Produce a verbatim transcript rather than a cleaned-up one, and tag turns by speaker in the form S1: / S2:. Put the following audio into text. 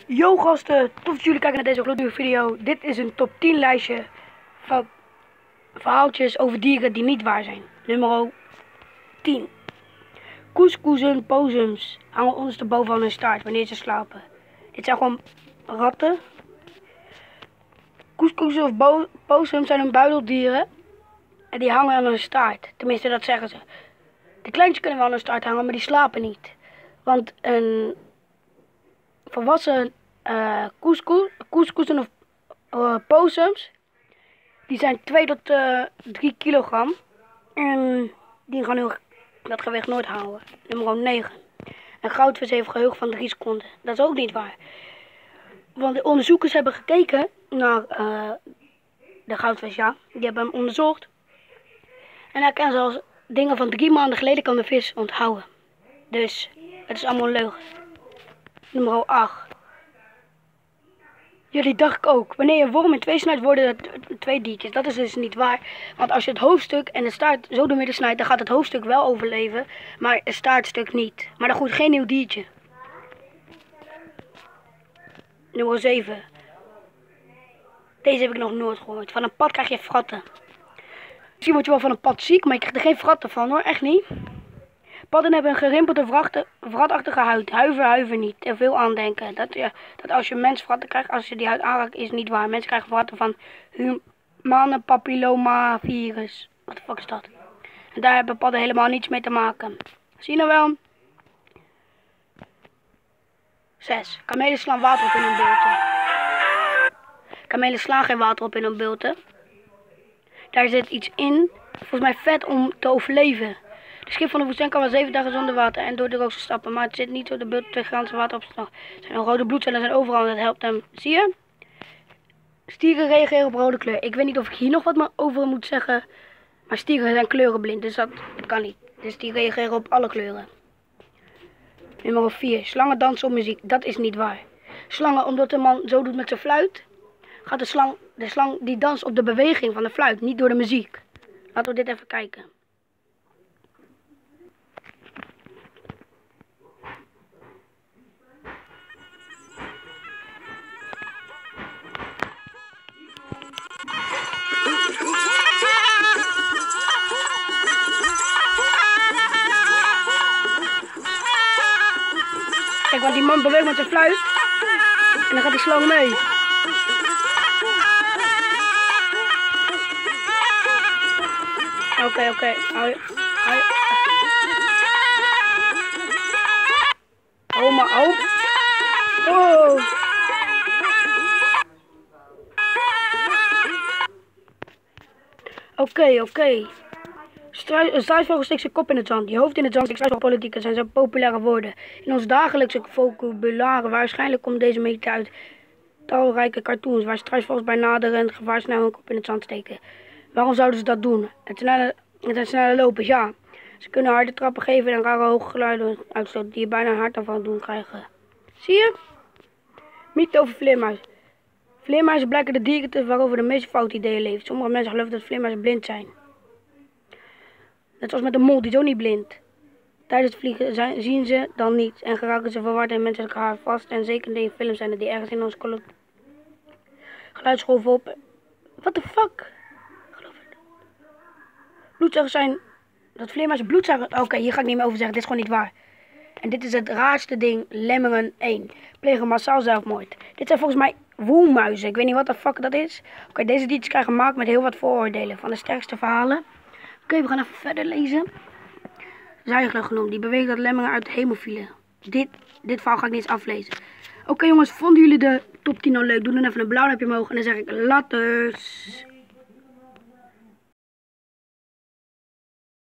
S1: Yo gasten, tof dat jullie kijken naar deze gloednieuwe video. Dit is een top tien lijstje van verhaaltjes over dieren die niet waar zijn. Nummer tien. Koeskoezen, pozems hangen ondersteboven aan hun staart wanneer ze slapen. Dit zijn gewoon ratten. Koeskoezen of pozems zijn een buideldieren en die hangen aan hun staart. Tenminste, dat zeggen ze. De kleintjes kunnen wel aan hun staart hangen, maar die slapen niet. Want een volwassen uh, koeskoes, koeskoezen of uh, pozems, die zijn twee tot drie kilogram. En die gaan heel, dat gewicht nooit houden. Nummer negen. Een goudvis heeft een geheugen van drie seconden. Dat is ook niet waar. Want de onderzoekers hebben gekeken naar uh, de goudvis, ja. Die hebben hem onderzocht. En hij kan zelfs dingen van drie maanden geleden kan de vis onthouden. Dus het is allemaal een leugen. Nummer acht. Jullie dacht ik ook. Wanneer je een worm in twee snijdt, worden het twee diertjes. Dat is dus niet waar. Want als je het hoofdstuk en de staart zo door midden snijdt, dan gaat het hoofdstuk wel overleven. Maar het staartstuk niet. Maar dan goed, geen nieuw diertje. Nummer zeven. Deze heb ik nog nooit gehoord. Van een pad krijg je fratten. Misschien word je wel van een pad ziek, maar je krijgt er geen fratten van hoor. Echt niet. Padden hebben een gerimpelde wratachtige huid. Huiver, huiver niet. Te veel aandenken. Dat, ja, dat als je mens fratten krijgt, als je die huid aanraakt, is niet waar. Mensen krijgen fratten van humane papillomavirus. Wat de fuck is dat? En daar hebben padden helemaal niets mee te maken. Zie je nou wel? zes. Kamelen slaan water op in hun bulten. Kamelen slaan geen water op in hun bulten. Daar zit iets in. Volgens mij vet om te overleven. De schip van de woestijn kan wel zeven dagen zonder water en door de roos stappen, maar het zit niet door de bult twee graden water op zijn. Er zijn rode bloedcellen zijn overal en dat helpt hem. Zie je? Stieren reageren op rode kleur. Ik weet niet of ik hier nog wat over moet zeggen, maar stieren zijn kleurenblind, dus dat kan niet. Dus die reageren op alle kleuren. Nummer vier. Slangen dansen op muziek. Dat is niet waar. Slangen, omdat de man zo doet met zijn fluit, gaat de slang, de slang die danst op de beweging van de fluit, niet door de muziek. Laten we dit even kijken. Kijk, want die man beweegt met zijn fluit. En dan gaat die slang mee. Oké, oké. Hou je. Hou je. Oh, maar oh. Oh. Oké, oké. Een struisvogel steekt zijn kop in het zand. Je hoofd in het zand. Struisvogelpolitiek zijn zo populaire woorden. In ons dagelijkse vocabulaire waarschijnlijk komt deze mede uit talrijke cartoons waar struisvogels bij naderend gevaar snel hun kop in het zand steken. Waarom zouden ze dat doen? Het snelle, het zijn snelle lopers, ja. Ze kunnen harde trappen geven en rare hoge geluiden uitstoten die je bijna een hartaanval doen krijgen. Zie je? Mythe over vleermuizen. Vleermuizen blijken de dieren te waarover de meeste foute ideeën leven. Sommige mensen geloven dat vleermuizen blind zijn. Net zoals met de mol, die is ook niet blind. Tijdens het vliegen zijn, zien ze dan niet en geraken ze verward in menselijk haar vast. En zeker in films zijn er die ergens in ons geluidsgolven op. What the fuck? Geloof ik. Bloedzuigers zijn. Dat vleermuizen bloedzuigers. Oké, okay, hier ga ik niet meer over zeggen. Dit is gewoon niet waar. En dit is het raarste ding. Lemmingen één. Plegen massaal zelfmoord. Dit zijn volgens mij woelmuizen. Ik weet niet wat de fuck dat is. Oké, okay, deze diertjes krijgen gemaakt met heel wat vooroordelen. Van de sterkste verhalen. Oké, okay, we gaan even verder lezen. Zuigler genoemd. Die beweegt dat lemmingen uit de hemel vielen. Dit, dit verhaal ga ik niet eens aflezen. Oké okay, jongens, vonden jullie de top tien nou leuk? Doe dan even een blauw duimpje omhoog. En dan zeg ik laters.